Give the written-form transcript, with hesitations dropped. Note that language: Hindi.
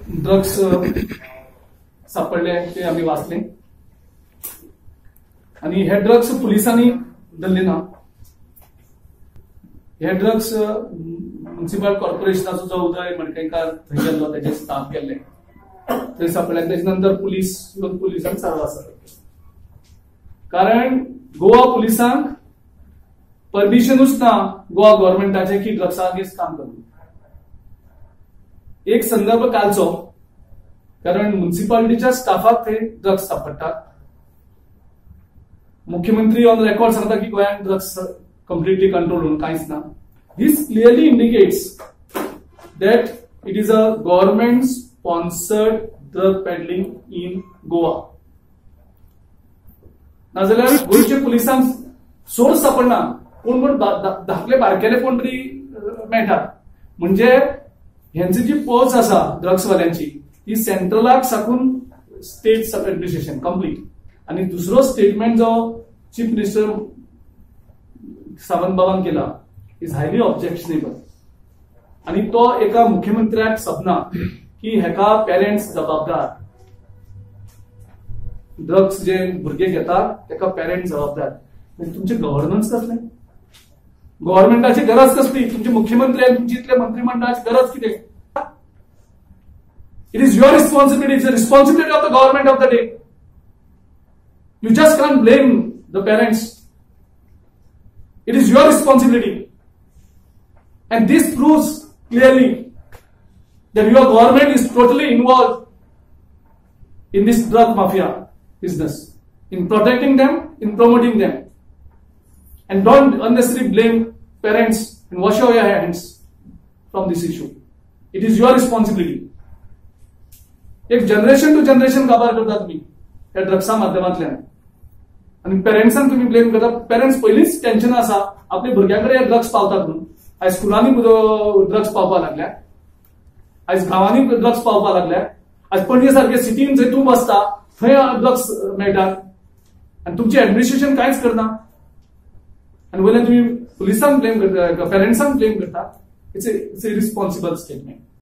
ड्रग्स सापडले ते आम्ही वाचले आणि हे ड्रग्स पुलिसांनी धरले ना. हे ड्रग्स म्युनिसिपल कॉर्पोरेशनाचो जो उदय मडकयकार थंय गेल्लो त्याचे स्टाफ गेल्ले थंय सापडले. त्याच्यानंतर पुलिसांक सारवास कारण गोवा पुलिसांक परमिशनूच ना गोवा गव्हर्नमेंटाचे की ड्रग्सा अगेन्स्ट काम करू. एक संदर्भ कालचो कारण म्युनिसिपालिटीच्या स्टाफाक ते ड्रग्स सापडटात. मुख्यमंत्री ऑन रेकॉर्ड सांगता की गोंयांत ड्रग्स completely controlled on काहीच ना. This clearly indicates that it is a government sponsored drug peddling in Goa. नाजाल्यार गोंयच्या पुलिसांक सोर्स सापडना कोण धाकले बारकेले कोण तरी मेळटा. म्हणजे ह्यांची जी पोच आसा ड्रग्स वाल्यांची ती सेंट्रलाक साकून स्टेट सब एडमिनिस्ट्रेशन कंप्लीट. आणि दुसरो स्टेटमेंट जो चीफ मिनिस्टर सावंत बाबान केला इज हायली ऑब्जेक्शनेबल. आणि तो एका मुख्यमंत्र्याक सपना की हेका पेरेंट्स जबाबदार. ड्रग्स जे भुरगे घेतात तेका पेरेंट्स जबाबदार. तुमचे गव्हर्नन्स कसले, गव्हर्नमेंटाची गरज कसली, तुमचे मुख्यमंत्री आणि तुमची इथल्या मंत्रिमंडळाची गरज किती. It is your responsibility, it's a responsibility of the government of the day. You just can't blame the parents. It is your responsibility. And this proves clearly that your government is totally involved in this drug mafia business, in protecting them, in promoting them. And don't unnecessarily blame parents and wash your hands from this issue. It is your responsibility. एक जनरेशन टू जनरेशन काबार करता तुम्ही या ड्रग्सा माध्यमांतल्यान आणि पेरेंट्सांक तुम्ही ब्लेम करता. पेरेंट्स पहिलीच टेन्शन आसा आपल्या भुरग्यांकडे ड्रग्स पावतात म्हणून. आयज स्कुलांनी ड्रग्स पावपाक लागल्या, आयज गांवांनी ड्रग्स पावपाक लागल्या. आज पणजे सारखे सिटीन जंय तूं बसता थंय ड्रग्स मेळटात आणि तुमचे एडमिनिस्ट्रेशन कांयच करना. आणि वयल्यान तुम्ही पुलिसांक ब्लेम करता, पेरेंट्सांक ब्लेम करता. It's a responsible statement.